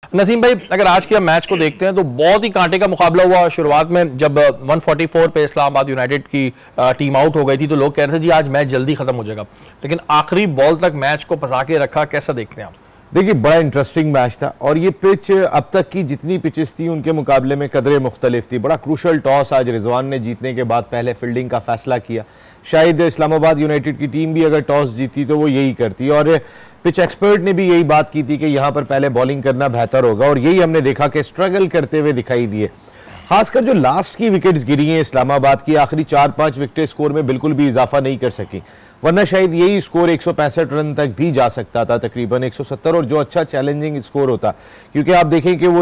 नसीम भाई, अगर आज के हम मैच को देखते हैं तो बहुत ही कांटे का मुकाबला हुआ। शुरुआत में जब 144 पे इस्लामाबाद यूनाइटेड की टीम आउट हो गई थी तो लोग कह रहे थे जी आज मैच जल्दी खत्म हो जाएगा, लेकिन आखिरी बॉल तक मैच को फंसा के रखा। कैसा देखते हैं आप? देखिए, बड़ा इंटरेस्टिंग मैच था और ये पिच अब तक की जितनी पिचेस थी उनके मुकाबले में कदरे मुख्तलिफ थी। बड़ा क्रूशल टॉस आज रिजवान ने जीतने के बाद पहले फील्डिंग का फैसला किया। शायद इस्लामाबाद यूनाइटेड की टीम भी अगर टॉस जीती तो वो यही करती, और पिच एक्सपर्ट ने भी यही बात की थी कि यहाँ पर पहले बॉलिंग करना बेहतर होगा, और यही हमने देखा कि स्ट्रगल करते हुए दिखाई दिए। खासकर जो लास्ट की विकेट्स गिरी हैं इस्लामाबाद की, आखिरी 4-5 विकेट स्कोर में बिल्कुल भी इजाफा नहीं कर सकी, वरना शायद यही स्कोर 165 रन तक भी जा सकता था, तकरीबन 170, और जो अच्छा चैलेंजिंग स्कोर होता, क्योंकि आप देखें कि वो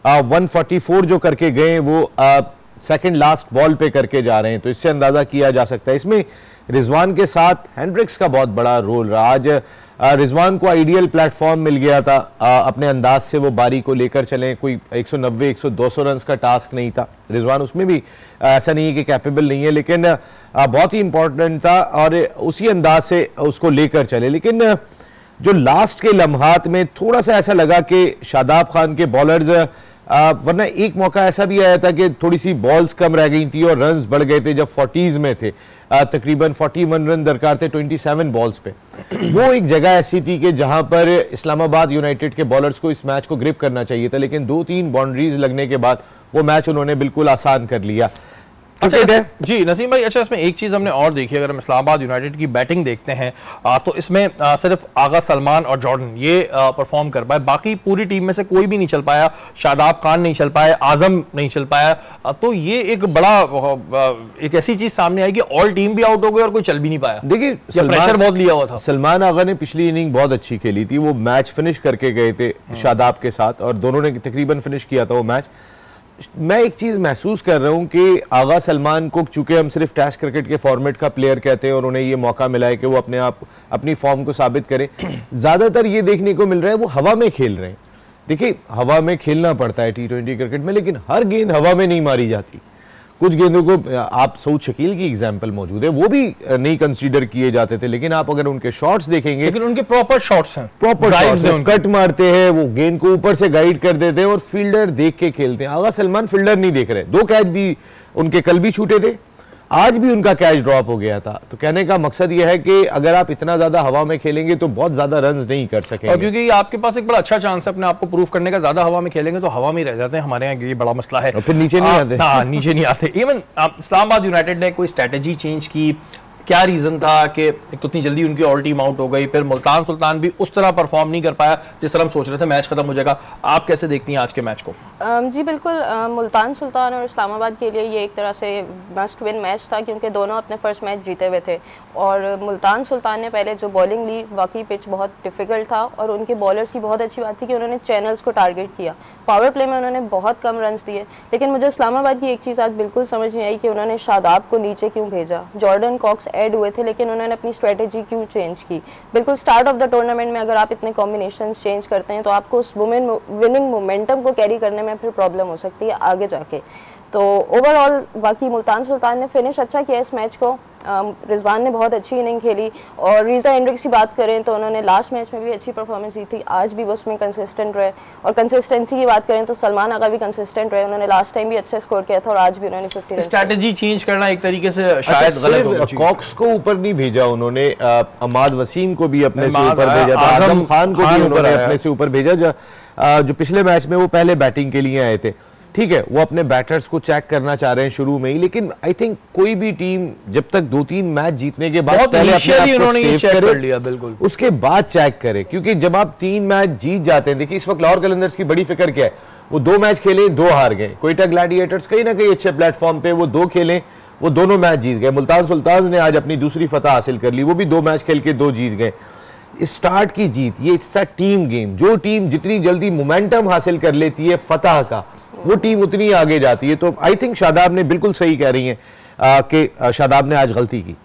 144 जो करके गए वो सेकंड लास्ट बॉल पे करके जा रहे हैं, तो इससे अंदाजा किया जा सकता है। इसमें रिजवान के साथ हेंड्रिक्स का बहुत बड़ा रोल रहा। आज रिजवान को आइडियल प्लेटफॉर्म मिल गया था, अपने अंदाज से वो बारी को लेकर चलें। कोई 190-200 रन का टास्क नहीं था, रिजवान उसमें भी ऐसा नहीं है कि कैपेबल नहीं है, लेकिन बहुत ही इंपॉर्टेंट था और उसी अंदाज से उसको लेकर चले। लेकिन जो लास्ट के लम्हात में थोड़ा सा ऐसा लगा कि शादाब खान के बॉलर्स, वरना एक मौका ऐसा भी आया था कि थोड़ी सी बॉल्स कम रह गई थी और रन्स बढ़ गए थे जब 40s में थे, तकरीबन 41 रन दरकार थे 27 बॉल्स पे। वो एक जगह ऐसी थी कि जहां पर इस्लामाबाद यूनाइटेड के बॉलर्स को इस मैच को ग्रिप करना चाहिए था, लेकिन 2-3 बाउंड्रीज लगने के बाद वो मैच उन्होंने बिल्कुल आसान कर लिया। अच्छा जी नसीम भाई, अच्छा इसमें एक चीज़ हमने और देखी, अगर हम इस्लामाबाद यूनाइटेड की बैटिंग देखते हैं तो इसमें सिर्फ आगा सलमान और जॉर्डन ये परफॉर्म कर पाए, बाकी पूरी टीम में से कोई भी नहीं चल पाया। शादाब खान नहीं चल पाया, आजम नहीं चल पाया, तो ये एक बड़ा एक ऐसी चीज़ सामने आई कि ऑल टीम भी आउट हो गई और कोई चल भी नहीं पाया। देखिए, प्रेशर बहुत लिया हुआ था। सलमान आगा ने पिछली इनिंग बहुत अच्छी खेली थी, वो मैच फिनिश करके गए थे शादाब के साथ और दोनों ने तकरीबन फिनिश किया था वो मैच। मैं एक चीज़ महसूस कर रहा हूं कि आगा सलमान को, चूंकि हम सिर्फ टेस्ट क्रिकेट के फॉर्मेट का प्लेयर कहते हैं और उन्हें ये मौका मिला है कि वो अपने आप अपनी फॉर्म को साबित करें, ज़्यादातर ये देखने को मिल रहा है वो हवा में खेल रहे हैं। देखिए, हवा में खेलना पड़ता है T20 क्रिकेट में, लेकिन हर गेंद हवा में नहीं मारी जाती। कुछ गेंदों को, आप सऊद शकील की एग्जांपल मौजूद है, वो भी नहीं कंसीडर किए जाते थे, लेकिन आप अगर उनके शॉट्स देखेंगे, लेकिन उनके प्रॉपर शॉट्स हैं, प्रॉपर शॉट्स हैं, कट मारते हैं, वो गेंद को ऊपर से गाइड कर देते हैं और फील्डर देख के खेलते हैं। आगा सलमान फील्डर नहीं देख रहे, 2 कैच भी उनके कल भी छूटे थे, आज भी उनका कैच ड्रॉप हो गया था। तो कहने का मकसद यह है कि अगर आप इतना ज्यादा हवा में खेलेंगे तो बहुत ज्यादा रन नहीं कर सकेंगे, और क्योंकि आपके पास एक बड़ा अच्छा चांस है अपने आप को प्रूव करने का। ज्यादा हवा में खेलेंगे तो हवा में रह जाते हैं, हमारे यहाँ ये बड़ा मसला है, और फिर नीचे नहीं आते। हाँ, नीचे नहीं आते। इवन इस्लामाबाद यूनाइटेड ने कोई स्ट्रेटेजी चेंज की, क्या रीजन था कि एक तो इतनी जल्दी उनकी ऑल टीम आउट हो गई, फिर मुल्तान सुल्तान भी उस तरह परफॉर्म नहीं कर पाया जिस तरह हम सोच रहे थे मैच खत्म हो जाएगा। आप कैसे देखती हैं आज के मैच को? जी बिल्कुल, मुल्तान सुल्तान और इस्लामाबाद के लिए ये एक तरह से मस्ट विन मैच था, क्योंकि दोनों अपने फर्स्ट मैच जीते हुए थे और मुल्तान सुल्तान ने पहले जो बॉलिंग ली, वाकई पिच बहुत डिफिकल्ट था और उनके बॉलर्स की बहुत अच्छी बात थी कि उन्होंने चैनल्स को टारगेट किया। पावर प्ले में उन्होंने बहुत कम रन दिए, लेकिन मुझे इस्लामाबाद की एक चीज़ आज बिल्कुल समझ नहीं आई कि उन्होंने शादाब को नीचे क्यों भेजा। जॉर्डन कॉक्स ऐड हुए थे, लेकिन उन्होंने अपनी स्ट्रेटेजी क्यों चेंज की? बिल्कुल स्टार्ट ऑफ द टूर्नामेंट में अगर आप इतने कॉम्बिनेशंस चेंज करते हैं तो आपको उस विनिंग मोमेंटम को कैरी करने में फिर प्रॉब्लम हो सकती है आगे जाके। तो ओवरऑल बाकी मुल्तान सुल्तान ने फिनिश अच्छा किया इस मैच को। रिजवान ने बहुत अच्छी इनिंग खेली और रीज़ा हेंड्रिक्स की बात करें तो उन्होंने लास्ट मैच में भी अच्छी परफॉर्मेंस दी थी, आज भी वो उसमें कंसिस्टेंट रहे। और कंसिस्टेंसी की बात करें तो सलमान आगा भी कंसिस्टेंट रहे, उन्होंने लास्ट टाइम भी अच्छा स्कोर किया था और आज भी उन्होंने 50 रन। स्ट्रेटजी चेंज करना एक तरीके से शायद गलत होगा। कॉक्स को ऊपर नहीं भेजा उन्होंने, अमाद वसीम को भी अपने से ऊपर भेजा था, आजम खान को भी उन्होंने अपने से ऊपर भेजा, जो पिछले मैच में वो पहले बैटिंग के लिए आए थे। ठीक है, वो अपने बैटर्स को चेक करना चाह रहे हैं शुरू में ही, लेकिन आई थिंक कोई भी टीम जब तक 2-3 मैच जीतने के बाद पहले अपने आप को सेव कर लिया, बिल्कुल उसके बाद चेक करे, क्योंकि जब आप 3 मैच जीत जाते हैं, देखिए इस वक्त लाहौर कलंदर्स की बड़ी फिक्र क्या है, वो 2 मैच खेले 2 हार गए। कोयटा ग्लैडिएटर्स कहीं ना कहीं अच्छे प्लेटफॉर्म पे वो 2 खेले, वो दोनों मैच जीत गए। मुल्तान सुल्तान ने आज अपनी दूसरी फतह हासिल कर ली, वो भी 2 मैच खेल के 2 जीत गए। स्टार्ट की जीत, ये इट्स अ टीम गेम, जो टीम जितनी जल्दी मोमेंटम हासिल कर लेती है फतह का, वो टीम उतनी आगे जाती है। तो आई थिंक शादाब ने बिल्कुल सही कह रही हैं कि शादाब ने आज गलती की।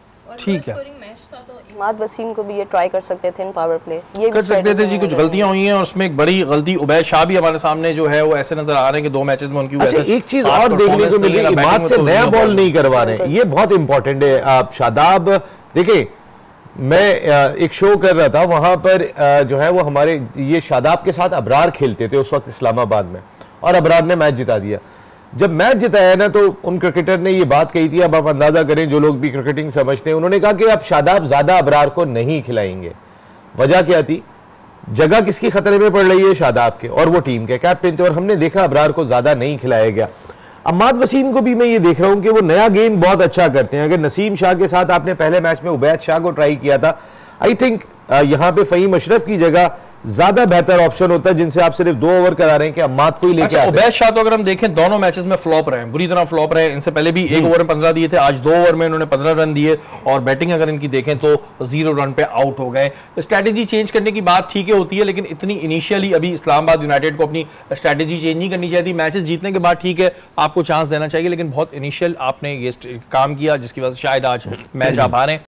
ठीक है, अमाद वसीम को भी ये ट्राई कर सकते थे इन पावर प्ले, ये कर सकते थे जी। कुछ गलतियां हुई हैं और उसमें एक बड़ी गलती उबैद शाह भी हमारे सामने जो है वो ऐसे नजर आ रहे हैं कि 2 मैचेस में उनकी अच्छा, एक चीज और देखने को मिली, इमाद से नया बॉल नहीं करवा रहे हैं, ये बहुत इंपॉर्टेंट है। आप शादाब देखें, मैं एक शो कर रहा था, वहां पर जो है वो हमारे ये शादाब के साथ अबरार खेलते थे उस वक्त इस्लामाबाद में, और अबरार ने मैच जिता दिया। जब मैच जिताया ना तो उन क्रिकेटर ने ये बात कही थी, अब आप अंदाजा करें जो लोग भी क्रिकेटिंग समझते हैं, उन्होंने कहा कि अब शादाब ज्यादा अबरार को नहीं खिलाएंगे। वजह क्या थी? जगह किसकी खतरे में पड़ रही है? शादाब के, और वो टीम के कैप्टन थे, और हमने देखा अबरार को ज्यादा नहीं खिलाया गया। अम्माद वसीम को भी मैं ये देख रहा हूं कि वो नया गेम बहुत अच्छा करते हैं। अगर नसीम शाह के साथ आपने पहले मैच में उबैद शाह को ट्राई किया था, आई थिंक यहां पे फहीम अशरफ की जगह ज्यादा बेहतर ऑप्शन होता है, जिनसे आप सिर्फ 2 ओवर करा रहे हैं कि अम्माद को ही लेके आते हैं। उबैद शाह तो अगर हम देखें दोनों मैचेस में फ्लॉप रहे हैं, बुरी तरह फ्लॉप रहे। इनसे पहले भी 1 ओवर में 15 दिए थे, आज 2 ओवर में इन्होंने 15 रन दिए, और बैटिंग अगर इनकी देखें तो 0 रन पे आउट हो गए। स्ट्रैटेजी चेंज करने की बात ठीक है होती है, लेकिन इतनी इनिशियली अभी इस्लामाबाद यूनाइटेड को अपनी स्ट्रैटेजी चेंज नहीं करनी चाहिए। मैचेस जीतने के बाद ठीक है आपको चांस देना चाहिए, लेकिन बहुत इनिशियल आपने ये काम किया जिसकी वजह से शायद आज मैच आप हारे।